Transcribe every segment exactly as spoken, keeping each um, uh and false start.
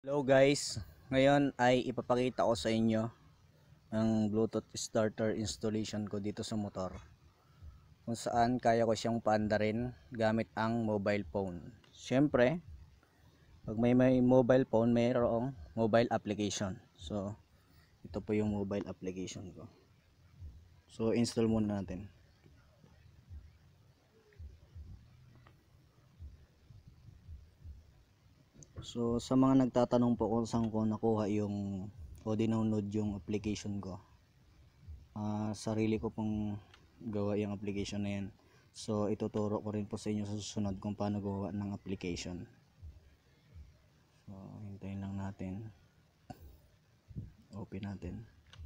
Hello guys, ngayon ay ipapakita ko sa inyo ang Bluetooth starter installation ko dito sa motor, kung saan kaya ko siyang paandarin gamit ang mobile phone. Siyempre, pag may, may mobile phone, mayroong mobile application. So, ito po yung mobile application ko. So, install muna natin. So, sa mga nagtatanong po kung saan ko nakuha yung o dinownload yung application ko, uh, sarili ko pong gawa yung application na yan. So, ituturo ko rin po sa inyo sa susunod kung paano gawa ng application. So, hintayin lang natin. Open natin.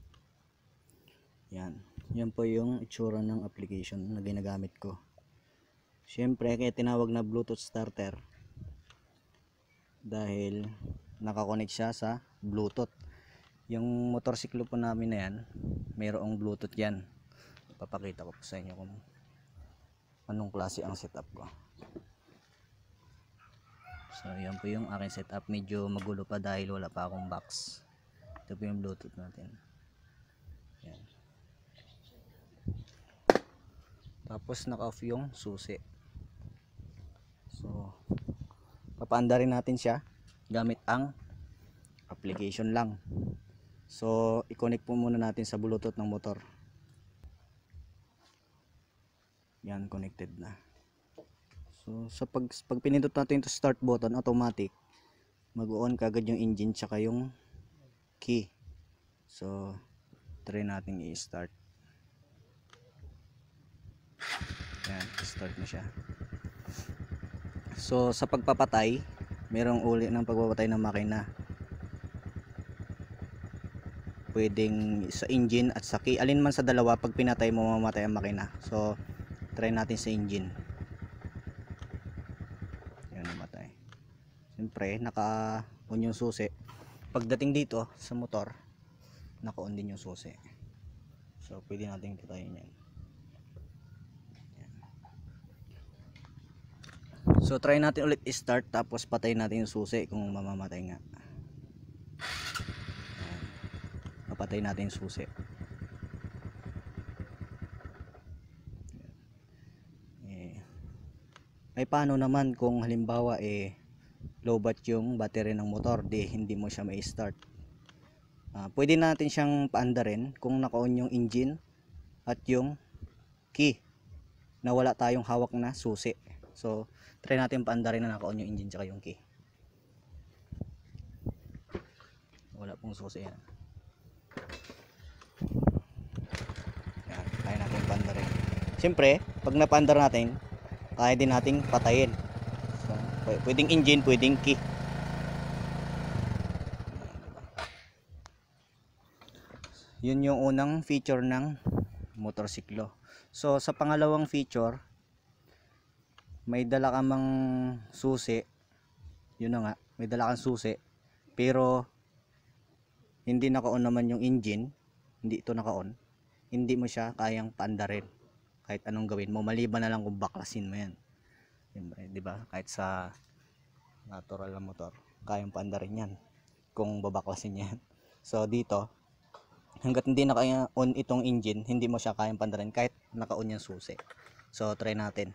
Yan. Yan po yung itsura ng application na ginagamit ko. Siyempre, kaya tinawag na Bluetooth starter dahil nakakonect siya sa Bluetooth. Yung motorsiklo po namin na yan, mayroong Bluetooth yan. Papakita ko po sa inyo kung anong klase ang setup ko. So yan po yung aking setup. Medyo magulo pa dahil wala pa akong box. Ito po yung Bluetooth natin. Yan. Tapos naka off yung susi. So papaanda rin natin siya gamit ang application lang. So i-connect po muna natin sa Bluetooth ng motor. Yan, connected na. So sa pag, pag pinindot natin ito start button, automatic mag-on kagad yung engine tsaka yung key. So try natin i-start. Yan, start na siya. So sa pagpapatay, merong uli ng pagpapatay ng makina. Pwedeng sa engine at sa key, alin man sa dalawa, pag pinatay mo mamamatay ang makina. So try natin sa engine. Yan, namatay. Siyempre naka-on yung susi. Pagdating dito sa motor, naka-on din yung susi. So pwede natin patayin yan. So try natin ulit i-start, tapos patayin natin yung susi kung mamamatay nga. Ayan. Papatay natin yung susi. Eh, ay paano naman kung halimbawa eh low bat yung battery ng motor, di hindi mo siya may start. Uh, pwede natin siyang paandarin kung naka-on yung engine at yung key na wala tayong hawak na susi. So try natin paandarin na naka-on yung engine tsaka yung key. Wala pong susi yan. Yan, kaya natin paandarin. Siyempre, pag napaandar natin, kaya din nating patayin. So, pwedeng engine, pwedeng key. Yun yung unang feature ng motorsiklo. So sa pangalawang feature, may dala ka mang susi. Yun na nga, may dala kang susi, pero hindi naka-on naman yung engine, hindi ito naka-on, hindi mo siya kayang paandarin kahit anong gawin mo, maliban na lang kung baklasin mo yan. Di ba? Kahit sa natural na motor, kayang paandarin yan kung babaklasin yan. So dito, hanggat hindi naka-on itong engine, hindi mo siya kayang paandarin kahit naka-on yung susi. So try natin.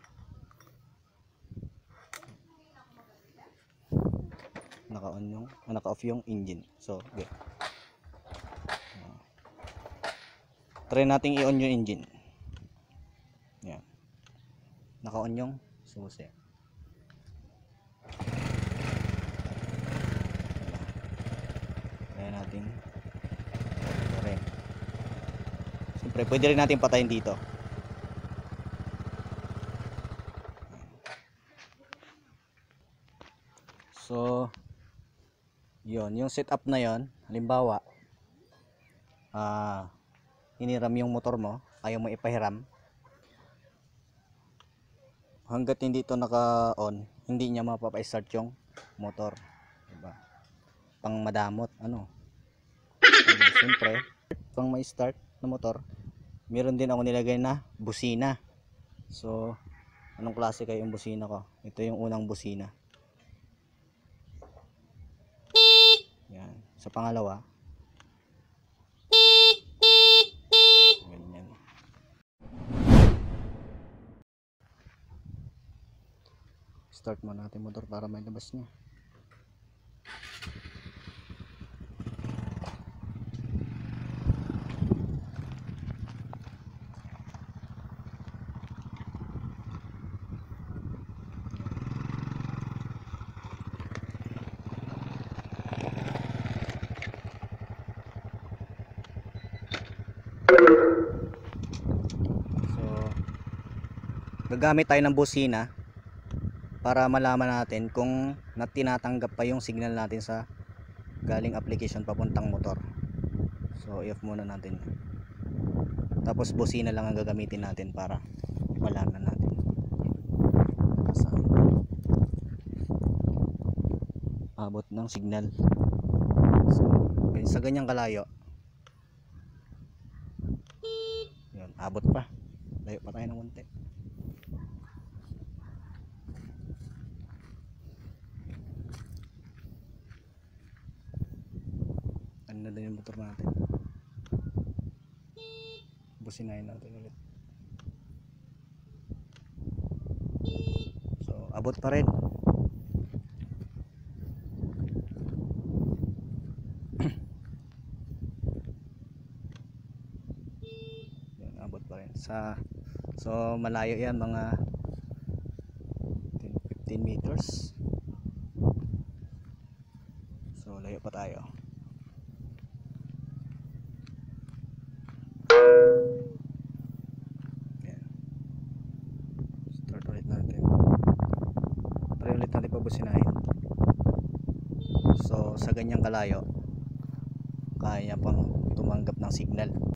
Naka-on yung, naka-off yung engine. So, okay. Uh, try nating i-on yung engine. Yan. Naka-on yung susi. Kaya natin rin. Siyempre, pwede rin natin patayin dito. So, yon, yung setup na yon, halimbawa ah, hiniram yung motor mo, ayaw mo ipahiram, hanggat hindi ito naka-on, hindi niya mapapa-start yung motor, diba? Pang madamot, ano. And, siyempre, pang may start na motor, meron din ako nilagay na busina. So, anong klase kayo yung busina ko? Ito yung unang busina. Sa pangalawa, ganyan. Start mo natin motor para may labas niya. So, gagamit tayo ng busina para malaman natin kung tinatanggap pa yung signal natin sa galing application papuntang motor. So, i-off muna natin. Tapos busina lang ang gagamitin natin para malaman natin. Saan? Abot ng signal. So, sa ganyang kalayo. Yun, abot pa. Layo pa tayo ng konti. Ano na din yung motor natin. Businahin natin ulit. So, abot pa rin. Yan, abot pa rin. Sa, so, malayo yan, mga ten to fifteen meters. So, layo pa tayo. Start ulit natin. Try ulit natin pabusinahin. So sa ganyang kalayo kaya pang tumanggap ng signal.